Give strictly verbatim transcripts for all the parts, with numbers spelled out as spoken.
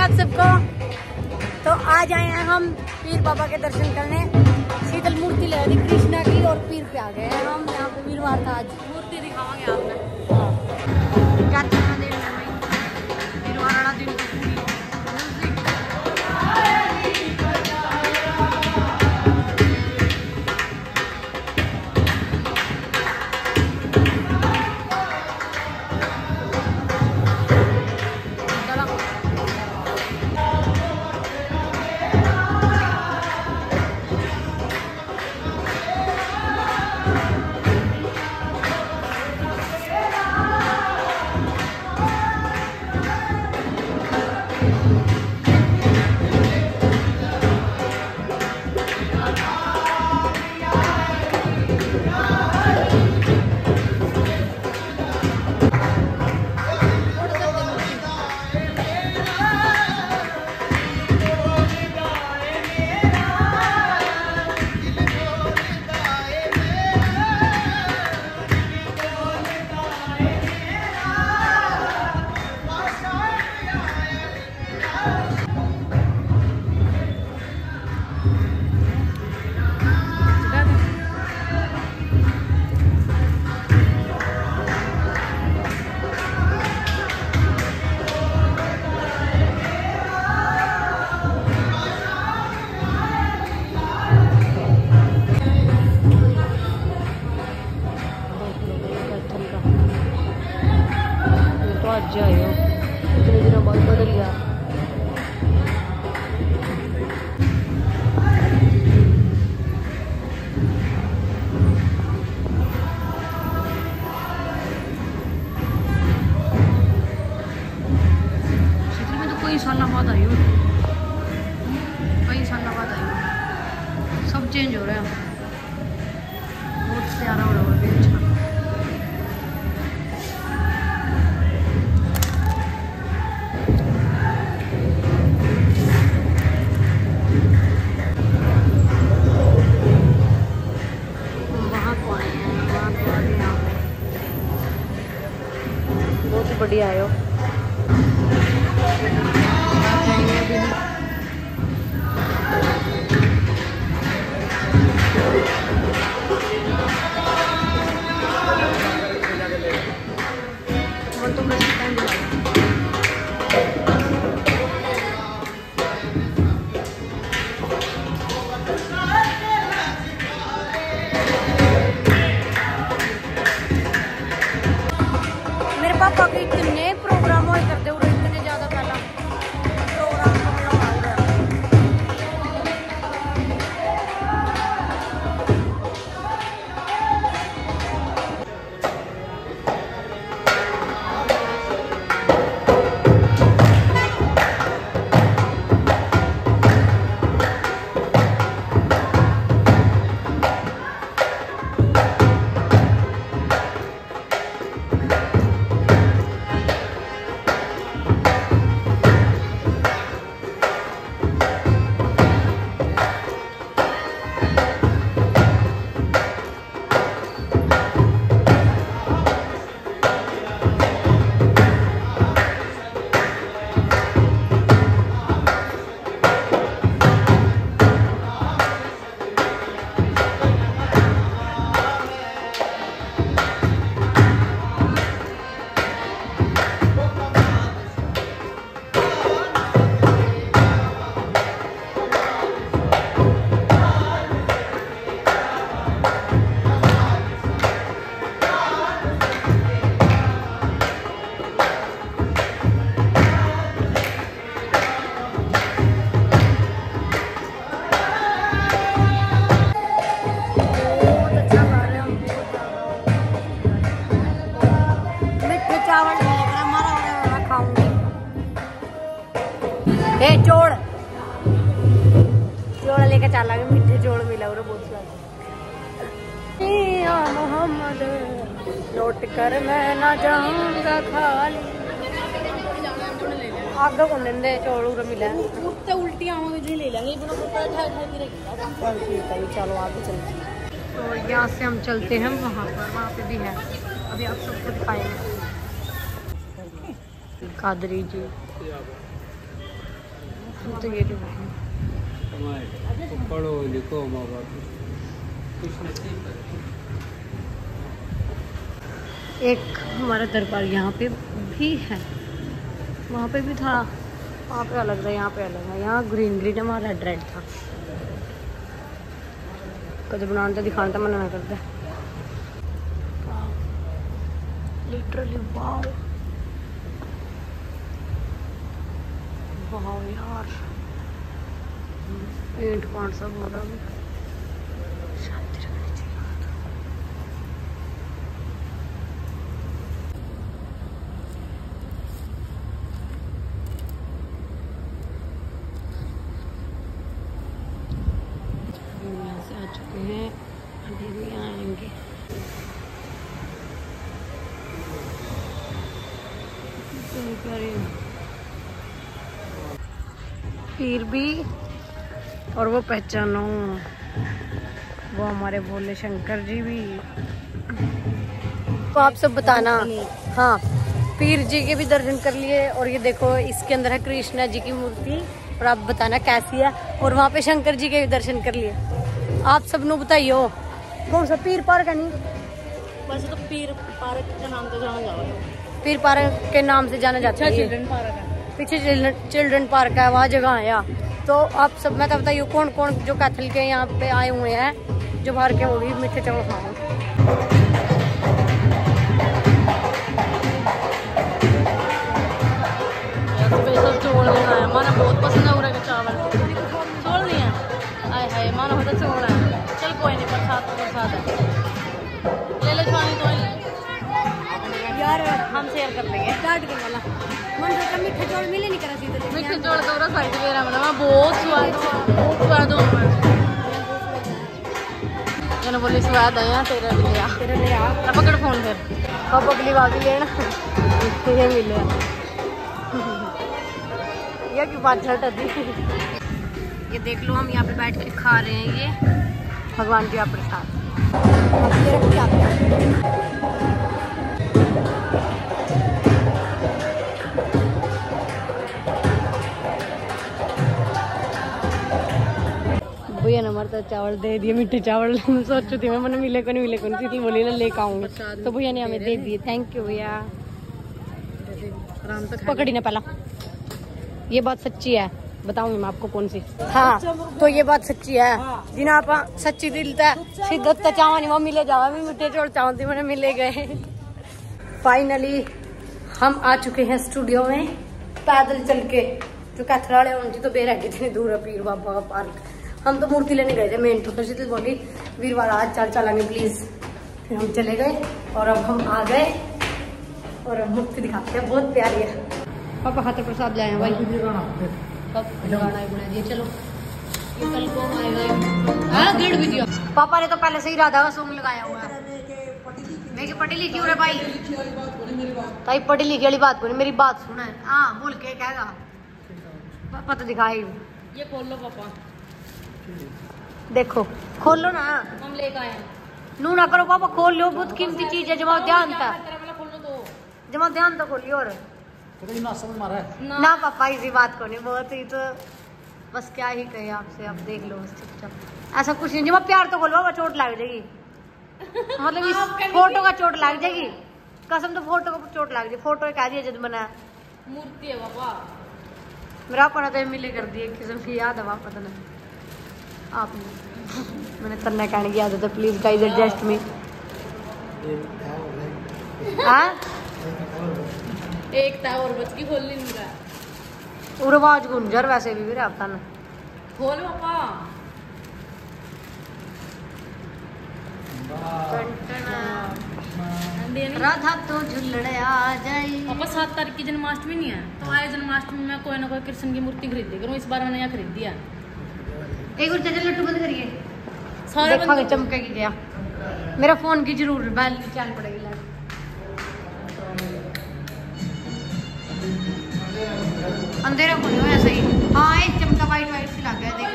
आप सबको। तो आज आए हैं हम पीर बाबा के दर्शन करने। शीतल मूर्ति ले रही कृष्णा की और पीर पे आ गए हैं हम। यहाँ पे वीरवार था, आज मूर्ति दिखावांगे आपने। क्या चलना देख रहे हैं वीरवार वाला दिन तो पूरी जाए इतने दिनों बाद बदल गया। शीतल में तो कई साल बाद आई हूँ, कई साल बाद आई हूँ। सब चेंज हो रहा है, बहुत प्यारा हो रहा है। अच्छा बहुत बढ़िया आयो। मेरे पापा के इतने प्रोग्राम हो करते हुए इतने ज्यादा पहला प्रोग्राम चोड़ चोड़ लेकर चला गया। मीठे चोड़ मिला और बहुत मोहम्मद नोट कर मैं ना जाऊंगा खाली आगे कौन लेंदे चोड़ उर मिला तो उल्टी आवांगे जी ले लेंगे। चलो आगे चलते। तो यहाँ से हम चलते हैं वहाँ पर, वहाँ पे भी है, अभी आप सबको दिखाएंगे। कादरी जी तो ये जो पढ़ो लिखो माँ बाप कुछ नसीब है। एक हमारा दरबार यहाँ पे भी है, वहाँ पे भी था, वहाँ पे अलग था, यहाँ पे अलग है। यहाँ ग्रीन ग्रीन है, वहाँ रेड रेड था। कदर बनाने दिखाने मना ना करता लिटरली। वाओ वाओ यार, पेंट कौन सा हो रहा है, शांति रखनी चाहिए। यहाँ से आ चुके हैं, अभी भी आएंगे। पीर भी और वो पहचानो, वो हमारे भोले शंकर जी भी। तो आप सब बताना। हाँ, पीर जी के भी दर्शन कर लिए, और ये देखो इसके अंदर है कृष्णा जी की मूर्ति, और आप बताना कैसी है। और वहाँ पे शंकर जी के भी दर्शन कर लिए। आप सब नो बताइयो कौन सा पीर पार्क है? नहीं, वैसे तो पीर पार्क के नाम से जाना जाता है। पीर पार्क के नाम से जाना जाता है। चिल्ड्रन पार्क है, पीछे चिल्ड्रन पार्क है, वहाँ जगह है यार। तो आप सब मैं तो बताइए कौन कौन जो कैथल के यहाँ पे आए हुए हैं, जो बाहर के, वो भी मीठे चावल खाओ। स्पेशल चौल लेना है, माना बहुत पसंद है उरा के चावल। चौल नहीं है, आए हाय माना होता चौल है। चल कोई नहीं, प्रसाद तो प्रसाद है, ले ले छानी तो यार हम शेयर कर लेंगे। काट के वाला मन तो मीठे चावल मिले नहीं करा सीधे। मीठे चौल तो उरा साइड पे रहा मतलब बहुत स्वाद, बहुत स्वाद हो। मैंने बोली स्वाद है यहाँ तेरा भी लिया, तेरे ले आ पकड़ फोन फिर अब अगली बार भी लेना ये मिले। ये की बात छट दी। ये देख लो, हम यहाँ पे बैठ के खा रहे हैं ये भगवान जी का प्रसाद। ये रख के आते हैं। भैया ने हमारे चावल दे दिए, मीठे चावल। सोचती थी मैं मैंने मिले को नहीं मिले को नहीं, बोली ना लेकर आऊंगी, तो भैया ने हमें दे दिए। थैंक यू भैया। पकड़ी ना पहला, ये बात सच्ची है, बताऊंगी मैं आपको कौन सी। हाँ तो ये बात सच्ची है, जिन्हें आप सच्ची दिल है सिद्धत चावा नहीं वो मिले जावा भी मीठे चौल चावल थी मैंने मिले गए। फाइनली हम आ चुके हैं स्टूडियो में, पैदल चल के। जो कैथल वाले उनकी तो बेर है इतनी दूर है पीर बाबा का पार्क। हम तो मूर्ति लेने गए थे मेन तो, शीतल बोली वीरवार आज चल चलेंगे प्लीज। फिर हम चले गए और अब हम आ गए और अब मूर्ति दिखाते हैं, बहुत प्यारी है। पापा खाते प्रसाद लाए हैं भाई। कब गाना ही बुला दिया, चलो ये कल को आएगा। हाँ गिड़ भी दिया, पापा ने तो पहले से ही राधा का सॉन्ग लगाया हुआ है। मैं पढ़ी लिखी हूँ रे भाई, ताई पढ़ी लिखी वाली बात बोली, मेरी बात सुना है। हाँ बोल के कहेगा पापा तो दिखाई। ये खोल लो पापा, देखो खोलो ना, हम लेकर आए। नू ना करो पापा, खोल लो, बहुत कीमती चीज है। जमा ध्यान था, जमा ध्यान तो खोलियो। और ना, ना पापा इसी बात को नहीं, बहुत ही तो बस क्या ही कहे आपसे। आप देख लो बस चुपचाप, ऐसा कुछ नहीं। जमा प्यार तो खोलो, चोट लग जाएगी। मतलब इस फोटो का चोट लग जाएगी, कसम तो फोटो को चोट लग जाएगी। फोटो कह दिया जब बना मूर्ति है पापा, मेरा पता तो मिले कर दिए किस्म की याद है वापस ना आपने। मैंने तन्ने कहने की आदत है, प्लीज गाइस एडजस्ट मी। हाँ एक था और बच की खोल नहीं रहा, और आवाज गुंजर वैसे भी रहा था ना। खोल पापा। राधा तो झुलने आ जाई। पापा सात तारीख की जन्माष्टमी नहीं है, तो आए जन्माष्टमी में कोई ना कोई कृष्ण की मूर्ति खरीदी करूँ। इस बार मैंने यहाँ खरीद दिया। एक बार चाचा लट्टू बंद करिए, सारे देखा चमकेगी क्या। मेरा फोन की जरूर बैल चल पड़ेगी। अंधेरा को नहीं ऐसा ही। हाँ एक चमका वाइट वाइट सी लग गया देख।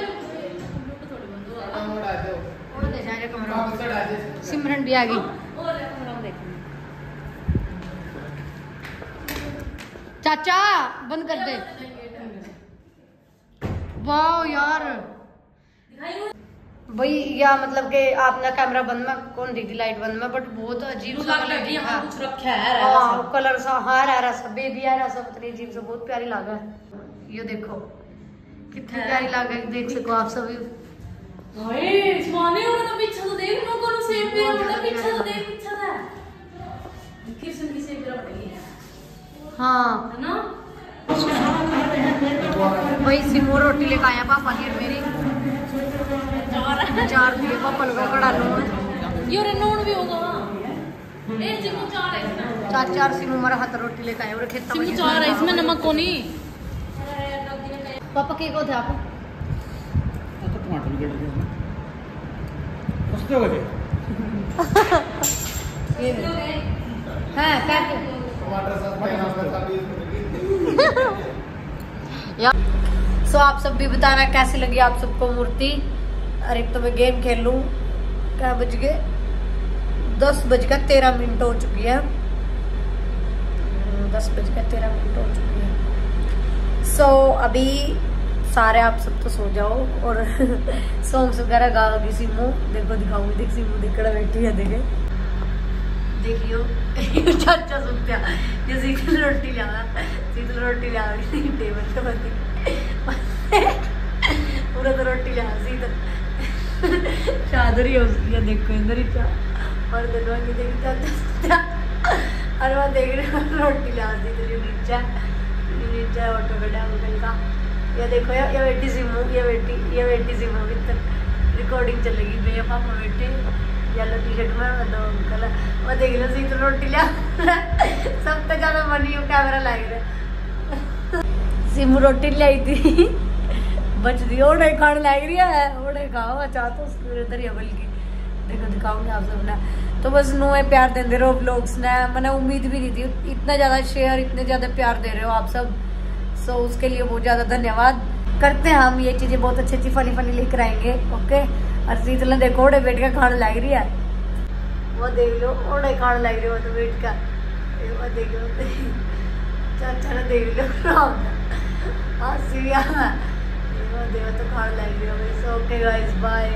सिमरन भी आ गई। चाचा बंद कर दे। वाह यार भाई, या मतलब कि आपने कैमरा बंद में कौन दी थी, लाइट बंद में, बट बहुत अजीब सा लग रही है। कुछ रखा है हाँ कलर सा, हाँ रहा सा बेबी है रहा सा, पतली अजीब सा, बहुत प्यारी लगा है। ये देखो कितनी प्यारी लगा है, देख सको आप सभी। ओए स्वामी और तो पीछे तो देख नो करो सेम पे और पीछे तो देख पीछे था कृष्ण की सेम पे पड़ेगी। हाँ है ना भाई सिमो रोटी लेकर आया पापा की मेरी, चार दिए पापा को कड़ा लो ये रे नून भी होगा ए सिमो चार है इसमें, चार चार सिमो हमारा हाथ रोटी लेकर आए और खेत सिमो चार है इसमें, नमक को नहीं। पापा के को थे आप तो टमाटर भी डाल दिया उसके हो गए हैं क्या टमाटर सॉस या सो आप सब भी बताना कैसी लगी आप सबको मूर्ति। अरे तो मैं गेम खेल लूं, क्या बज गए, दस बज कर तेरह मिनट हो चुकी है, दस बज कर तेरह मिनट हो चुकी है। सो so, अभी सारे आप सब तो सो जाओ और सॉन्ग्स वगैरह गाओगी सिमू, देखो दिखाऊंगी, देख सिमू दिखड़ा बैठी है, देखे देखियो चाचा सुनते ये शीतल रोटी ला शीतल रोटी ला टेबल पे बंदी पूरा तो रोटी ला शीतल चादर ही उसकी है, देखो इधर ही चा और दोनों की देखी चाचा और वो देख रहे हो रोटी ला शीतल ये नीचा नीचा ऑटो बेटा अंकल का। ये देखो यार ये बेटी सिमू, ये बेटी ये बेटी सिमू इधर रिकॉर्डिंग चलेगी भैया पापा बेटे येलो टी शर्ट में दो अंकल वो देख लो शीतल रोटी ला सब तो ज्यादा मनी हो कैमरा लाइक रहा सिमू रोटी लाई थी बच दी ओढ़े खाने लग रही है, ओढ़े खाओ अच्छा तो उसके इधर ही बल्कि देखो दिखाऊंगी आप सब ना। तो बस नो है प्यार देते रहो ब्लॉग्स ने, मैंने उम्मीद भी नहीं थी इतना ज्यादा शेयर इतने ज्यादा प्यार दे रहे हो आप सब। सो उसके लिए बहुत ज्यादा धन्यवाद करते हैं हम, ये चीजें बहुत अच्छी अच्छी फनी फनी लेकर आएंगे। ओके और शीतल देखो ओढ़े बैठ का खाने लग रही है, वो देख लो ओढ़े खाने लग रही है वो तो बैठ का, वो देख लो चाचा ने देख लो हंसी देखो तो खाने लग रही है। So okay guys bye.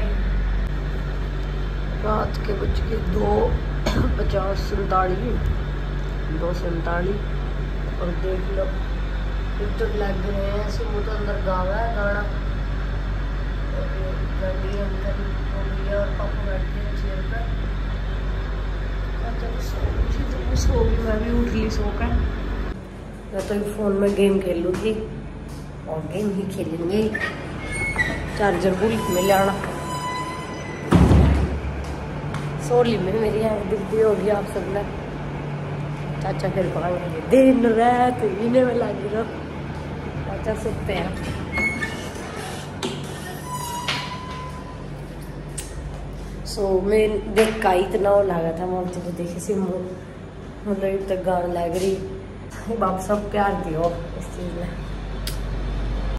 रात के बज के दो पचास सैंतालीस दो सैंतालीस और देख लो तो लग रहे हैं सिमू तो अंदर गावा है गाना गाड़ी अंदर हो गई है और पापा बैठे हैं चेयर पर। तो सो भी मैं भी उठ ली सो कर, मैं तो फोन में गेम खेल लूँ थी और गेम ही खेलेंगे। चार्जर भूल में लाना सोली में मेरी है दिखती होगी आप सब ने। चाचा फिर पाएंगे दिन रात इन्हें में लगी रहो, चाचा सुनते हैं। सो so, मैं देख का इतना हो लगा था मैं चलो देखे सिमू मतलब तक गाना लग रही बाप सब प्यार दियो इस चीज में।